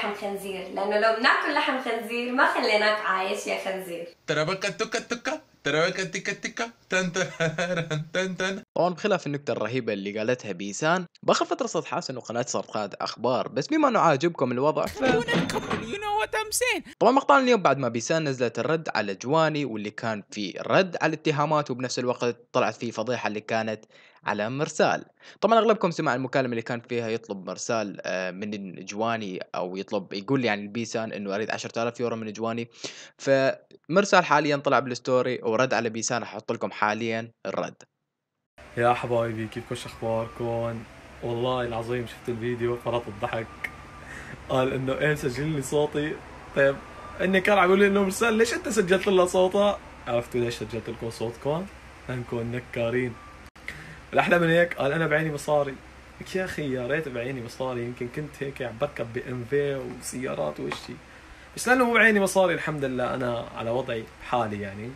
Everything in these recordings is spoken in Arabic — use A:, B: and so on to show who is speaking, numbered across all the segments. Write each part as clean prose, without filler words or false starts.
A: لحم خنزير، لأنه لو بناكل لحم خنزير ما خليناك عايش يا خنزير.
B: تربكة تكة تكة تربكة تكة تكة تن تن تن تن.
C: طبعا بخلاف النكتة الرهيبة اللي قالتها بيسان، باخر فترة صرت حاسس انه قناة صارت قناة اخبار، بس بما انه عاجبكم الوضع طبعا مقطعنا اليوم بعد ما بيسان نزلت الرد على جواني، واللي كان في رد على الاتهامات، وبنفس الوقت طلعت فيه فضيحة اللي كانت على مرسال. طبعا اغلبكم سمع المكالمة اللي كان فيها يطلب مرسال من جواني، او يقول يعني البيسان انه اريد 10,000 يورو من جواني. فمرسال حاليا طلع بالستوري ورد على بيسان، احط لكم حاليا الرد.
D: يا حبايبي كيفكم اخباركم؟ والله العظيم شفت الفيديو فرط الضحك. قال انه ايه سجل لي صوتي. طيب اني كان عم يقول لي انه مرسال ليش انت سجلت لها صوتها؟ عرفتوا ليش سجلت لكم صوتكم؟ لانكم نكارين. الاحلى من هيك قال انا بعيني مصاري. لك يا اخي يا ريت بعيني مصاري، يمكن كنت هيك عم بركب بي ام في وسيارات وشي، بس لانه مو بعيني مصاري الحمد لله انا على وضعي بحالي يعني.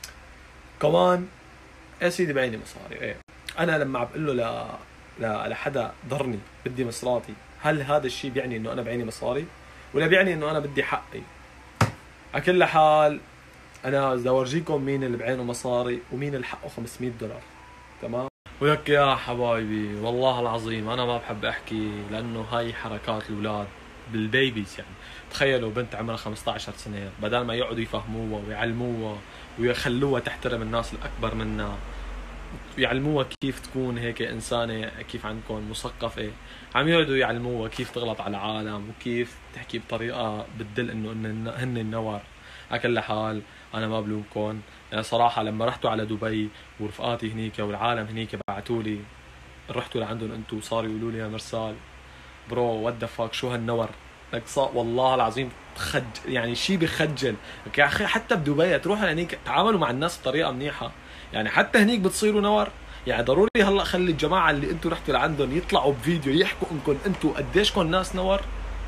D: كمان يا سيدي بعيني مصاري ايه. انا لما عم بقول له لحدا ضرني بدي مصراتي، هل هذا الشيء بيعني انه انا بعيني مصاري ولا بيعني انه انا بدي حقي؟ على كل حال انا بدي اورجيكم مين اللي بعينه مصاري ومين اللي حقه $500. تمام؟ ولك يا حبايبي والله العظيم انا ما بحب احكي لانه هاي حركات الاولاد بالبيبيز. يعني تخيلوا بنت عمرها 15 سنه بدل ما يقعدوا يفهموها ويعلموها ويخلوها تحترم الناس الاكبر منها، يعلموها كيف تكون هيك إنسانة، كيف عندكم مثقفة، عم يقعدوا يعلموها كيف تغلط على العالم وكيف تحكي بطريقة بتدل إنه هن النور. على كل حال أنا ما بلومكم. يعني صراحة لما رحتوا على دبي ورفقاتي هنيك والعالم هنيك بعتوا لي رحتوا لعندهم أنتوا وصاروا يقولوا لي يا مرسال برو وات ذا فاك شو هالنور. لك والله العظيم يعني شيء بخجل. يا أخي حتى بدبي تروحوا لهنيك تعاملوا مع الناس بطريقة منيحة، يعني حتى هنيك بتصيروا نور. يعني ضروري هلا خلي الجماعه اللي انتم رحتوا لعندهم يطلعوا بفيديو يحكوا انكم انتم قديشكم ناس نور.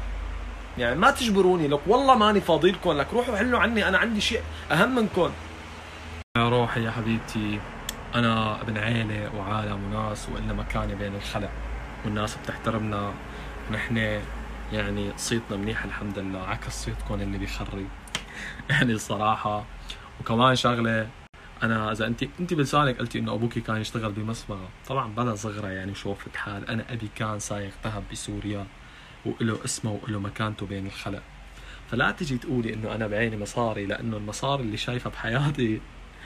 D: يعني ما تجبروني، لك والله ماني فاضيلكم، لك روحوا حلوا عني، انا عندي شيء اهم منكم. يا روحي يا حبيبتي انا ابن عيله وعالم وناس وإلنا مكانه بين الخلق، والناس بتحترمنا، ونحن يعني صيتنا منيح الحمد لله عكس صيتكم اللي بيخري. يعني الصراحه. وكمان شغله، انا اذا انت بلسانك قلتي انه ابوكي كان يشتغل بمصفغه، طبعا بلا صغره يعني شوف الحال، انا ابي كان سايق ذهب بسوريا وله اسمه وله مكانته بين الخلق. فلا تجي تقولي انه انا بعيني مصاري، لانه المصاري اللي شايفها بحياتي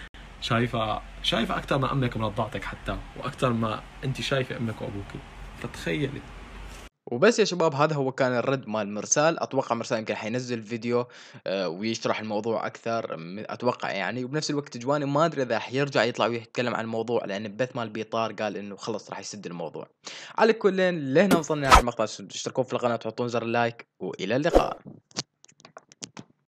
D: شايفه اكثر ما امك مرضعتك حتى، واكثر ما انت شايفه امك وابوكي، فتخيلي.
C: وبس يا شباب، هذا هو كان الرد مال مرسال. اتوقع مرسال يمكن حينزل فيديو ويشرح الموضوع اكثر، اتوقع يعني. وبنفس الوقت جواني ما ادري اذا حيرجع يطلع ويتكلم عن الموضوع، لان البث مال بيطار قال انه خلص راح يسد الموضوع. على كل لهنا وصلنا لهذا المقطع، اشتركوا في القناه وتحطون زر اللايك، والى اللقاء.